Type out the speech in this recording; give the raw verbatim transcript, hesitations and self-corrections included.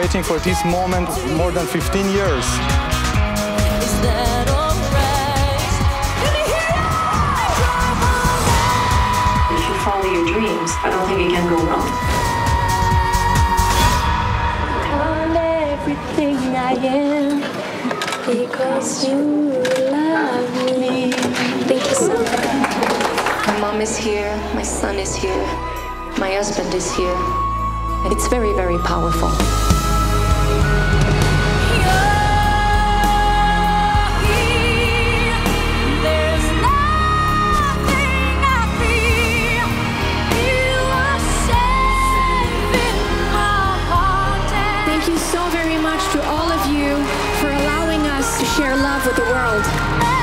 waiting for this moment more than fifteen years. Is that alright? Let me hear it! If you follow your dreams, I don't think it can go wrong. I'm everything I am because you love me. Thank you so much. My mom is here, my son is here, my husband is here. And it's very, very powerful. Thank you so very much to all of you for allowing us to share love with the world.